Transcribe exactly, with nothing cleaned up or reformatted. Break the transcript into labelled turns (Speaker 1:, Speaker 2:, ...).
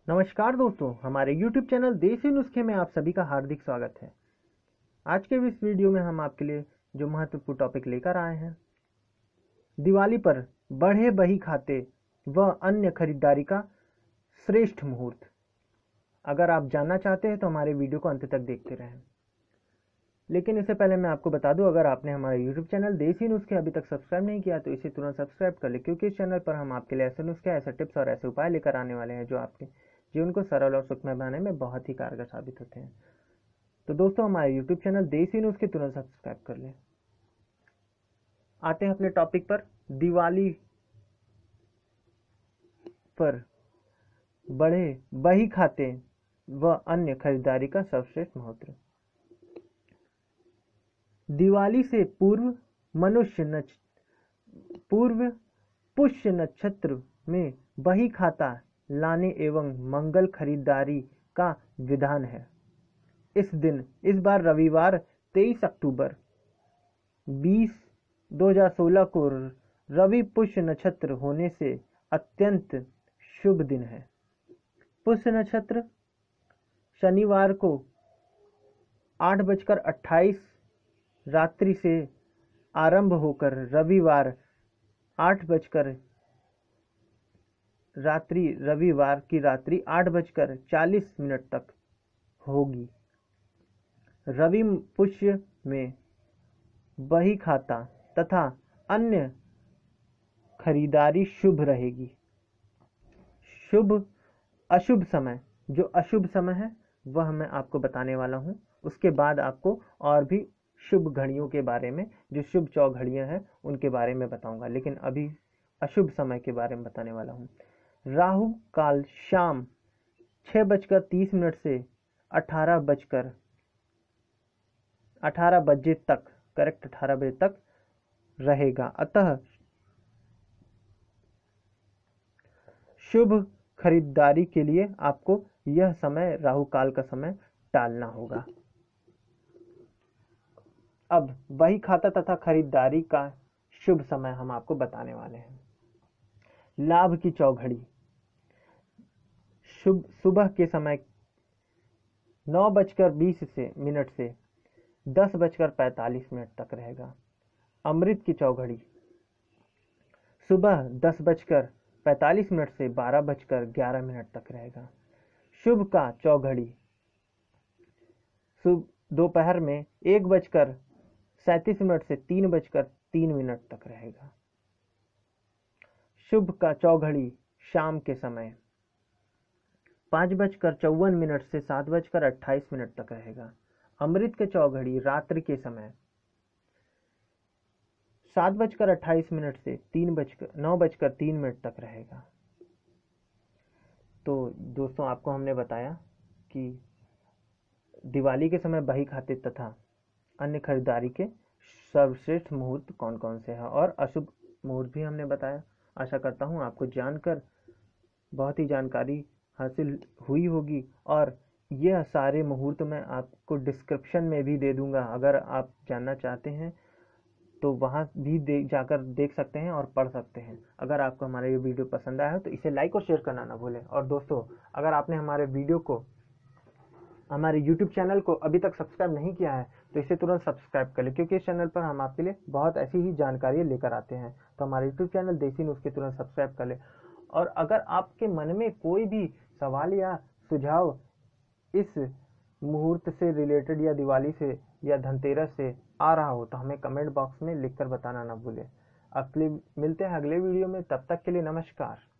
Speaker 1: नमस्कार दोस्तों, हमारे यूट्यूब चैनल देसी नुस्खे में आप सभी का हार्दिक स्वागत है। आज के इस वीडियो में हम आपके लिए जो महत्वपूर्ण टॉपिक लेकर आए हैं, दिवाली पर बढ़े बही खाते व अन्य खरीदारी का श्रेष्ठ मुहूर्त। अगर आप जानना चाहते हैं तो हमारे वीडियो को अंत तक देखते रहें। लेकिन इससे पहले मैं आपको बता दूं, अगर आपने हमारे यूट्यूब चैनल देसी नुस्खे अभी तक सब्सक्राइब नहीं किया तो इसे तुरंत सब्सक्राइब कर ले, क्योंकि इस चैनल पर हम आपके लिए ऐसे नुस्खे, ऐसे टिप्स और ऐसे उपाय लेकर आने वाले हैं जो आपके जीवन को सरल और सुखमय बनाने में बहुत ही कारगर साबित होते हैं। तो दोस्तों, हमारे यूट्यूब चैनल देसी नुस्खे तुरंत सब्सक्राइब कर लें। आते हैं अपने टॉपिक पर। दिवाली पर बढ़े बही खाते व अन्य खरीदारी का सर्वश्रेष्ठ मुहूर्त। दिवाली से पूर्व मनुष्य नक्ष पूर्व पुष्य नक्षत्र में बही खाता लाने एवं मंगल खरीदारी का विधान है। इस दिन इस बार रविवार तेईस अक्टूबर बीस दो हजार सोलह को रवि पुष्य नक्षत्र होने से अत्यंत शुभ दिन है। पुष्य नक्षत्र शनिवार को आठ बजकर अट्ठाईस रात्रि से आरंभ होकर रविवार आठ बजकर रात्रि रविवार की रात्रि आठ बजकर चालीस मिनट तक होगी। रवि पुष्य में बही खाता तथा अन्य खरीदारी शुभ रहेगी। शुभ अशुभ समय, जो अशुभ समय है वह मैं आपको बताने वाला हूं। उसके बाद आपको और भी शुभ घड़ियों के बारे में, जो शुभ चौ घड़ियां हैं उनके बारे में बताऊंगा, लेकिन अभी अशुभ समय के बारे में बताने वाला हूं। राहु काल शाम छह बजकर तीस मिनट से अठारह बजकर अठारह बजे तक, करेक्ट अठारह बजे तक रहेगा। अतः शुभ खरीदारी के लिए आपको यह समय, राहु काल का समय टालना होगा। अब बही खाता तथा खरीदारी का शुभ समय हम आपको बताने वाले हैं। लाभ की चौघड़ी शुभ सुबह के समय नौ बजकर बीस से मिनट से दस बजकर पैंतालीस मिनट तक रहेगा। अमृत की चौघड़ी सुबह दस बजकर पैंतालीस मिनट से बारह बजकर ग्यारह मिनट तक रहेगा। शुभ का चौघड़ी सुबह दोपहर में एक बजकर सैंतीस मिनट से तीन बजकर तीन मिनट तक रहेगा। शुभ का चौघड़ी शाम के समय पाँच बजकर चौवन मिनट से सात बजकर अट्ठाईस मिनट तक रहेगा। अमृत के चौघड़ी रात्रि के समय सात बजकर अट्ठाईस मिनट से तीन बजकर नौ बजकर तीन मिनट तक रहेगा। तो दोस्तों, आपको हमने बताया कि दिवाली के समय बही खाते तथा अन्य खरीदारी के सर्वश्रेष्ठ मुहूर्त कौन कौन से हैं, और अशुभ मुहूर्त भी हमने बताया। आशा करता हूं आपको जानकर बहुत ही जानकारी हासिल हुई होगी, और यह सारे मुहूर्त मैं आपको डिस्क्रिप्शन में भी दे दूंगा। अगर आप जानना चाहते हैं तो वहां भी दे जाकर देख सकते हैं और पढ़ सकते हैं। अगर आपको हमारा ये वीडियो पसंद आया हो तो इसे लाइक और शेयर करना ना भूलें। और दोस्तों, अगर आपने हमारे वीडियो को, हमारे यूट्यूब चैनल को अभी तक सब्सक्राइब नहीं किया है तो इसे तुरंत सब्सक्राइब कर ले, क्योंकि इस चैनल पर हम आपके लिए बहुत ऐसी ही जानकारी लेकर आते हैं। तो हमारे यूट्यूब चैनल देसी नुस्खे तुरंत सब्सक्राइब कर ले। और अगर आपके मन में कोई भी सवाल या सुझाव इस मुहूर्त से रिलेटेड या दिवाली से या धनतेरस से आ रहा हो तो हमें कमेंट बॉक्स में लिखकर बताना ना भूलें। अगले मिलते हैं अगले वीडियो में, तब तक के लिए नमस्कार।